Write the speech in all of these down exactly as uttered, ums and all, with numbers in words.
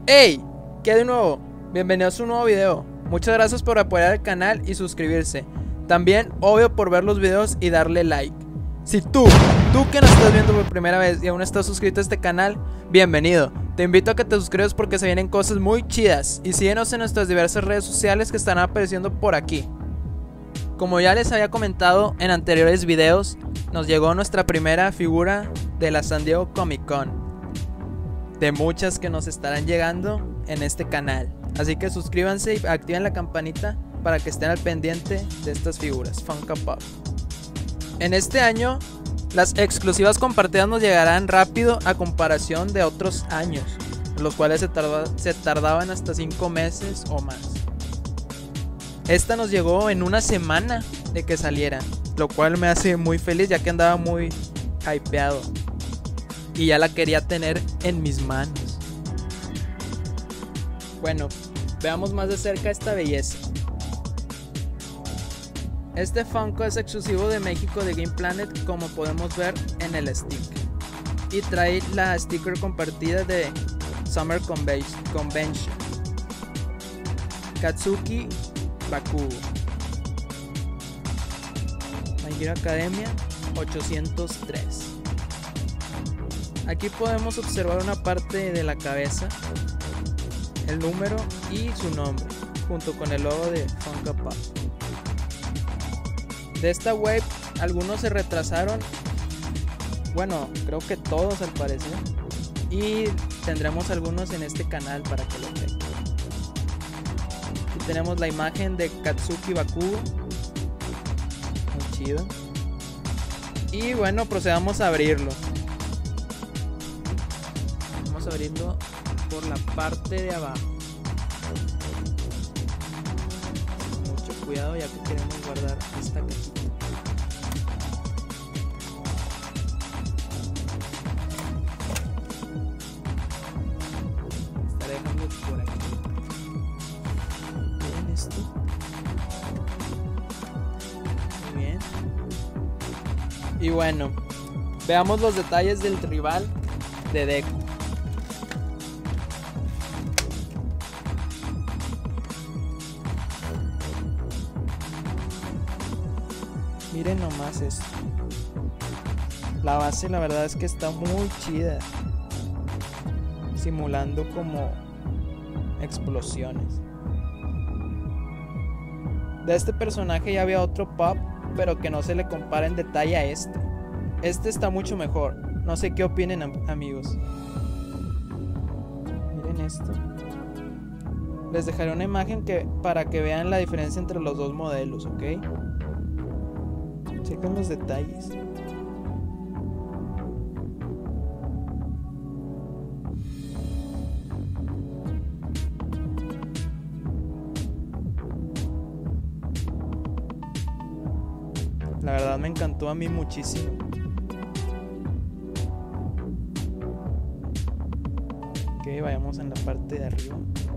¡Hey! ¿Qué de nuevo? Bienvenidos a un nuevo video. Muchas gracias por apoyar el canal y suscribirse. También, obvio, por ver los videos y darle like. Si tú, tú que nos estás viendo por primera vez y aún estás suscrito a este canal, bienvenido. Te invito a que te suscribas porque se vienen cosas muy chidas. Y síguenos en nuestras diversas redes sociales que estarán apareciendo por aquí. Como ya les había comentado en anteriores videos, nos llegó nuestra primera figura de la San Diego Comic Con, de muchas que nos estarán llegando en este canal. Así que suscríbanse y activen la campanita para que estén al pendiente de estas figuras Funko Pop. En este año, las exclusivas compartidas nos llegarán rápido a comparación de otros años, los cuales se, tarda, se tardaban hasta cinco meses o más. Esta nos llegó en una semana de que saliera, lo cual me hace muy feliz ya que andaba muy hypeado y ya la quería tener en mis manos. Bueno, veamos más de cerca esta belleza. Este Funko es exclusivo de México de Game Planet, como podemos ver en el sticker, y trae la sticker compartida de Summer Convention, Katsuki Bakugo, My Hero Academia ochocientos tres. Aquí podemos observar una parte de la cabeza, el número y su nombre, junto con el logo de Funko Pop. De esta wave, algunos se retrasaron, bueno, creo que todos al parecer, y tendremos algunos en este canal para que lo vean. Aquí tenemos la imagen de Katsuki Bakugo, muy chido. Y bueno, procedamos a abrirlo. Vamos a abrirlo por la parte de abajo. Mucho cuidado ya que queremos guardar esta cajita. Estaré dejando por aquí. Miren esto. Muy bien. Y bueno, veamos los detalles del rival de Deku. Miren nomás esto. La base la verdad es que está muy chida, simulando como explosiones. De este personaje ya había otro pop, pero que no se le compara en detalle a este. Este está mucho mejor. No sé qué opinen, am amigos. Miren esto. Les dejaré una imagen que, para que vean la diferencia entre los dos modelos, ¿ok? Chequen los detalles. La verdad me encantó a mí muchísimo. Ok, vayamos en la parte de arriba.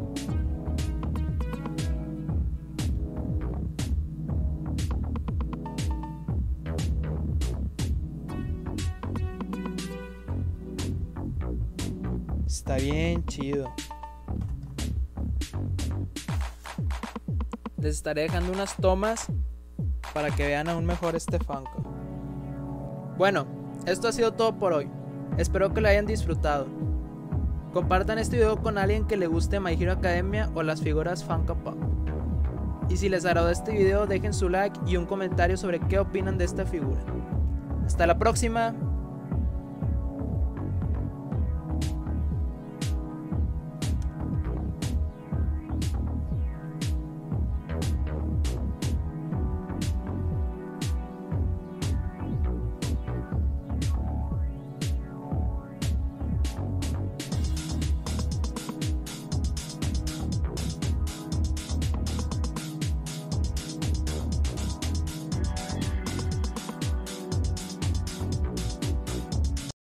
Está bien chido. Les estaré dejando unas tomas para que vean aún mejor este Funko. Bueno, esto ha sido todo por hoy. Espero que lo hayan disfrutado. Compartan este video con alguien que le guste My Hero Academia o las figuras Funko Pop. Y si les agradó este video, dejen su like y un comentario sobre qué opinan de esta figura. Hasta la próxima.